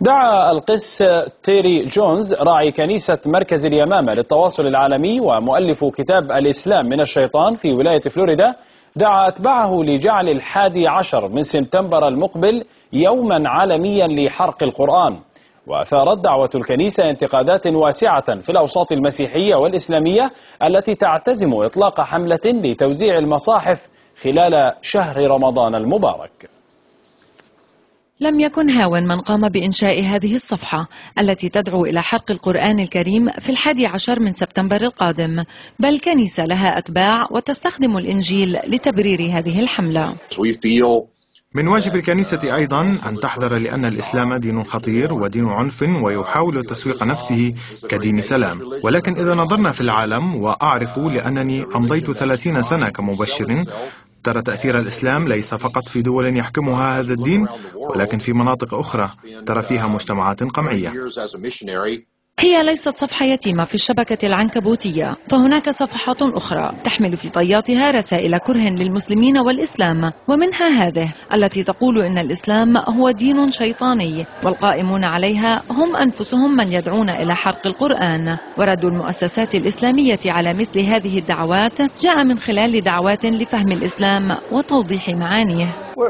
دعا القس تيري جونز راعي كنيسة مركز اليمامة للتواصل العالمي ومؤلف كتاب الإسلام من الشيطان في ولاية فلوريدا، دعا أتباعه لجعل 11 من سبتمبر المقبل يوما عالميا لحرق القرآن. وأثارت دعوة الكنيسة انتقادات واسعة في الأوساط المسيحية والإسلامية التي تعتزم إطلاق حملة لتوزيع المصاحف خلال شهر رمضان المبارك. لم يكن هاون من قام بإنشاء هذه الصفحة التي تدعو إلى حرق القرآن الكريم في 11 من سبتمبر القادم، بل كنيسة لها أتباع وتستخدم الإنجيل لتبرير هذه الحملة. من واجب الكنيسة أيضا أن تحذر، لأن الإسلام دين خطير ودين عنف ويحاول تسويق نفسه كدين سلام. ولكن إذا نظرنا في العالم، وأعرف لأنني أمضيت 30 سنة كمبشر، ترى تأثير الإسلام ليس فقط في دول يحكمها هذا الدين، ولكن في مناطق أخرى ترى فيها مجتمعات قمعية. هي ليست صفحة يتيمة في الشبكة العنكبوتية، فهناك صفحات أخرى تحمل في طياتها رسائل كره للمسلمين والإسلام، ومنها هذه التي تقول إن الإسلام هو دين شيطاني، والقائمون عليها هم أنفسهم من يدعون إلى حرق القرآن. ورد المؤسسات الإسلامية على مثل هذه الدعوات جاء من خلال دعوات لفهم الإسلام وتوضيح معانيه.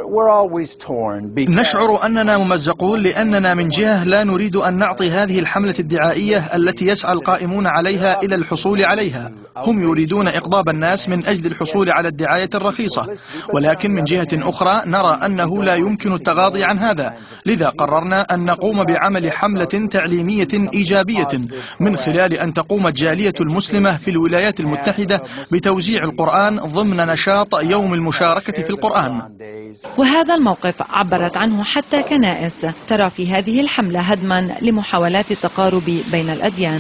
نشعر أننا ممزقون، لأننا من جهة لا نريد أن نعطي هذه الحملة الدعائية التي يسعى القائمون عليها إلى الحصول عليها. هم يريدون إغضاب الناس من أجل الحصول على الدعاية الرخيصة، ولكن من جهة أخرى نرى أنه لا يمكن التغاضي عن هذا، لذا قررنا أن نقوم بعمل حملة تعليمية إيجابية من خلال أن تقوم الجالية المسلمة في الولايات المتحدة بتوزيع القرآن ضمن نشاط يوم المشاركة في القرآن. وهذا الموقف عبرت عنه حتى كنائس ترى في هذه الحملة هدما لمحاولات التقارب بين الأديان.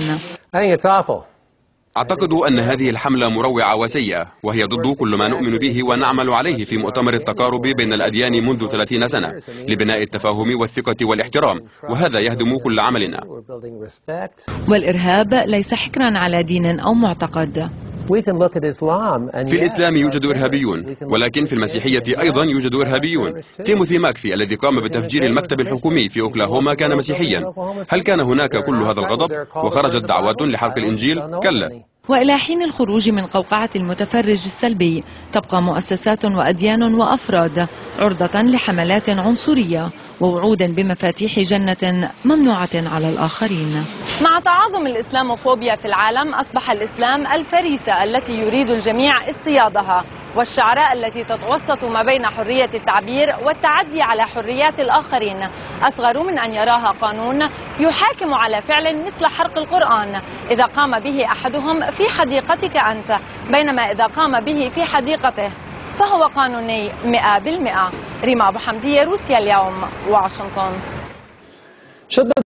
أعتقد أن هذه الحملة مروعة وسيئة، وهي ضد كل ما نؤمن به ونعمل عليه في مؤتمر التقارب بين الأديان منذ 30 سنة لبناء التفاهم والثقة والاحترام، وهذا يهدم كل عملنا. والإرهاب ليس حكرا على دين أو معتقد. في الإسلام يوجد إرهابيون، ولكن في المسيحية أيضا يوجد إرهابيون. تيموثي ماكفي الذي قام بتفجير المكتب الحكومي في أوكلاهوما كان مسيحيا. هل كان هناك كل هذا الغضب وخرجت دعوات لحرق الإنجيل؟ كلا. وإلى حين الخروج من قوقعة المتفرج السلبي تبقى مؤسسات وأديان وأفراد عرضة لحملات عنصرية ووعود بمفاتيح جنة ممنوعة على الآخرين. مع تعاظم الإسلاموفوبيا في العالم، أصبح الإسلام الفريسة التي يريد الجميع اصطيادها، والشعراء التي تتوسط ما بين حرية التعبير والتعدي على حريات الآخرين، أصغر من أن يراها قانون يحاكم على فعل مثل حرق القرآن إذا قام به أحدهم في حديقتك أنت، بينما إذا قام به في حديقته فهو قانوني 100%. ريما أبو حمدية، روسيا اليوم، واشنطن.